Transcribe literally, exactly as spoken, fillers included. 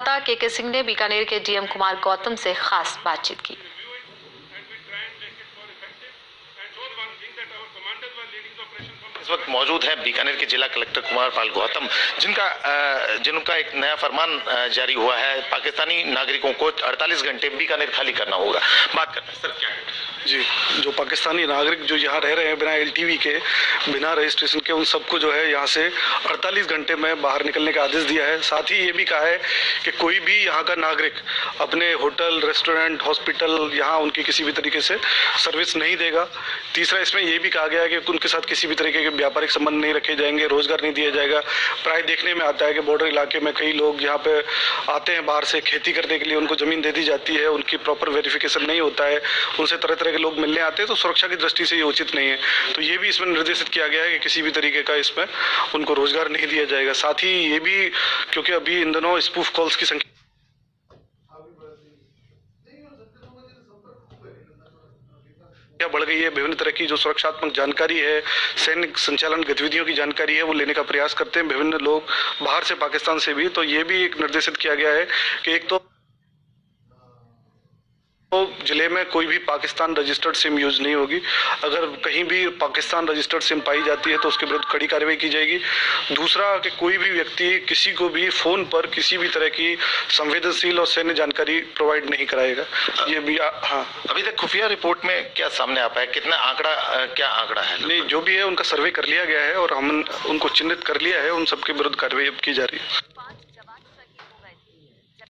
के के सिंह ने बीकानेर के डीएम कुमार गौतम से खास बातचीत की। इस वक्त मौजूद है बीकानेर के जिला कलेक्टर कुमार पाल गौतम, जिनका जिनका एक नया फरमान जारी हुआ है। पाकिस्तानी नागरिकों को अड़तालीस घंटे बीकानेर खाली करना होगा। बात करते हैं सर, क्या जी, जो पाकिस्तानी नागरिक जो यहाँ रह रहे हैं बिना एलटीवी के, बिना रजिस्ट्रेशन के, उन सबको जो है यहाँ से अड़तालीस घंटे में बाहर निकलने का आदेश दिया है। साथ ही ये भी कहा है कि कोई भी यहाँ का नागरिक अपने होटल, रेस्टोरेंट, हॉस्पिटल यहाँ उनकी किसी भी तरीके से सर्विस नहीं देगा। तीसरा, इसमें ये भी कहा गया है कि उनके साथ किसी भी तरीके के व्यापारिक संबंध नहीं रखे जाएंगे, रोजगार नहीं दिया जाएगा। प्राय देखने में आता है कि बॉर्डर इलाके में कई लोग यहाँ पे आते हैं बाहर से खेती करने के लिए, उनको ज़मीन दे दी जाती है, उनकी प्रॉपर वेरिफिकेशन नहीं होता है, उनसे तरह तरह के लोग मिलने आते हैं, तो सुरक्षा की दृष्टि से ये उचित नहीं है। तो ये भी इसमें निर्देशित किया गया है कि किसी भी तरीके का इसमें उनको रोजगार नहीं दिया जाएगा। साथ ही ये भी, क्योंकि अभी इन दिनों स्पूफ कॉल्स की संख्या क्या बढ़ गई है, विभिन्न तरह की जो सुरक्षात्मक जानकारी है, सैन्य संचालन गतिविधियों की जानकारी है, वो लेने का प्रयास करते हैं विभिन्न लोग बाहर से, पाकिस्तान से भी। तो ये भी एक निर्देशित किया गया है कि एक तो तो जिले में कोई भी पाकिस्तान रजिस्टर्ड सिम यूज नहीं होगी। अगर कहीं भी पाकिस्तान रजिस्टर्ड सिम पाई जाती है तो उसके विरुद्ध कड़ी कार्रवाई की जाएगी। दूसरा, कि कोई भी व्यक्ति किसी को भी फोन पर किसी भी तरह की संवेदनशील और सैन्य जानकारी प्रोवाइड नहीं कराएगा। ये भी आ, हाँ, अभी तक खुफिया रिपोर्ट में क्या सामने आ पाया, कितना आंकड़ा, क्या आंकड़ा है? नहीं, जो भी है उनका सर्वे कर लिया गया है और हम उनको चिन्हित कर लिया है, उन सबके विरुद्ध कार्रवाई अब की जा रही है।